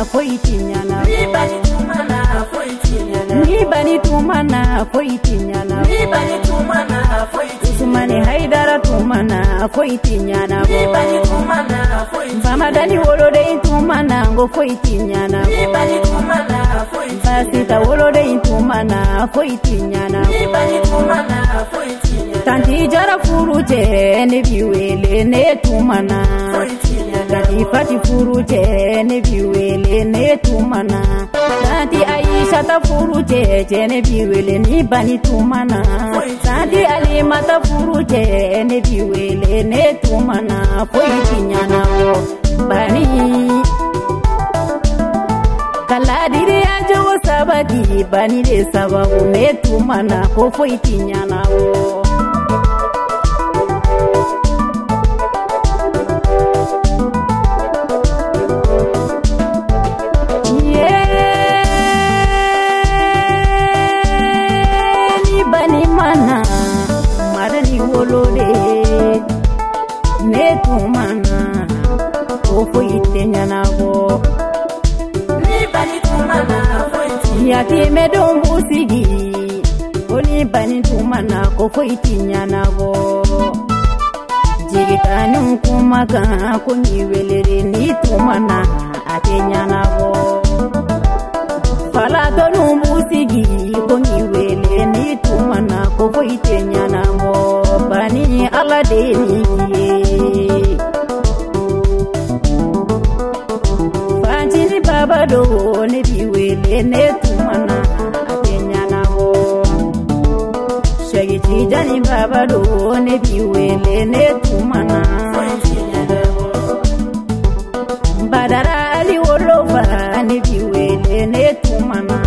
foitinyana ni bani tumana foitinyana ni bani tumana foitinyana ni bani tumana foitinyana Usmane Haidara tumana foitinyana ni bani tumana foitinyana Bamadani wolode tumana ngo foitinyana ni bani tumana foitinyana Basita wolode tumana foitinyana ni bani tumana foitinyana Tanti jara furuje ne biwele ne tumana Tanti fati furuje ne biwele ne tumana Tanti Aisha ta furuje ne biwele ni bani tumana Tanti Alima ta furuje ne biwele ne tumana foitinyana bani Kaladire ya jowo sabagi bani de sababu ne tumana ko foitinyana ne tumana ko foitinyana go ni bani tumana foitinyana yati medongu sigi oni bani tumana ko foitinyana go jigitanu kumaka ko ni welere ni tumana atenyana go fala donu musigi ko ni wele ni tumana ko foitinyana go bani ala de ni Babado ne biwele ne tumana atenyana go Shagi tijani babado ne biwele ne tumana Badara ali wolofa ne biwele ne tumana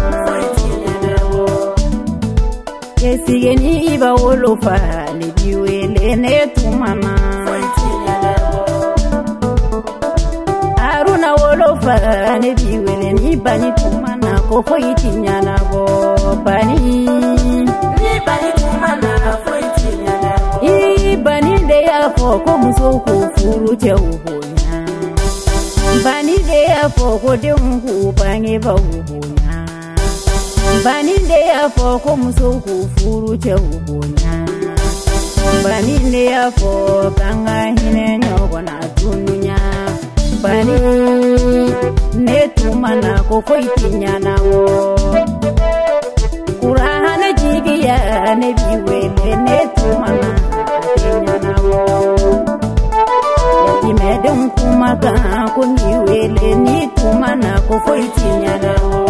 Kesigeni iba wolofa ne biwele ne tumana Aruna wolofa ne biwele ni bani tumana ko foitinyana go bani tumana foitinyana I bani de ya fo ko muso ko furu che ubonya bani de ya fo ko de ungu bange ba ubonya bani de ya fo ko muso ko furu che ubonya bani de ya fo kanga hine nyogo na tununya bani ne tumana ko foitinyana wo Kurahana jigiya ne biwele ne tumana atenyana wo Yati medon kumaka ko ni wele ni tumana ko foitinyana wo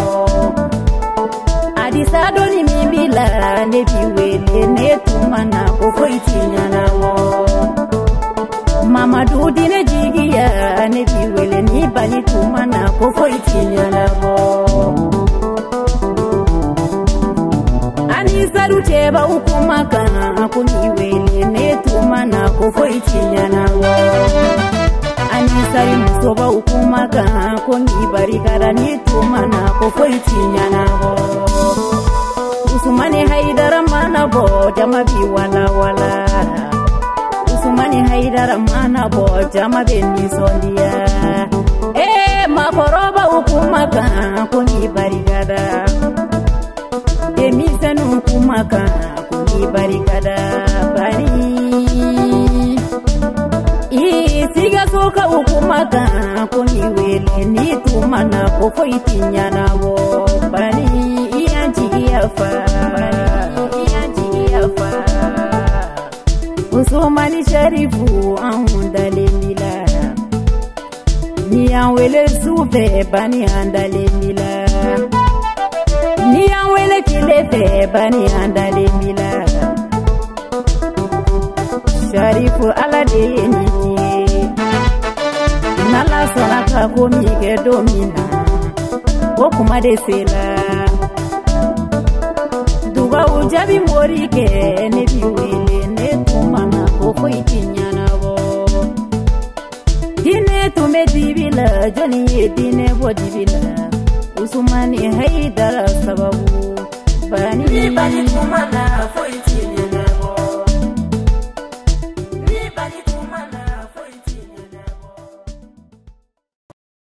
Adisa doni mibila ne biwele ne tumana ko foitinyana wo Mama dudine jigiya ne biwele ni bani tumana ko foitinyana go Anisa ruteba ukumaka ko niwele ne tumana ko foitinyana go Anisa musoba ukumaka ko nibarikara ni tumana ko foitinyana go Usmane Haidara mana bo jama bi wala wala Usmane Haidara mana bo jama beni sondia makoroba ukumaka kuni barigada Emisanu ukumaka kuni barigada bani Siga soka ukumaka kuni wele ni tumana ko foitinyana wo bani iyanji yafa Usmani Sharifu ahundale mila Ni anwele suve bani andale mila Ni anwele kilefe bani andale mila Sharifu alade niki Nala sonaka komike domina Okuma desela Duga ujabi morike ne biwele ne tumana ko foitinyana wo Dine tume dibila joni dine bo dibila Usmane Haidara sababu bani tumana foitinyana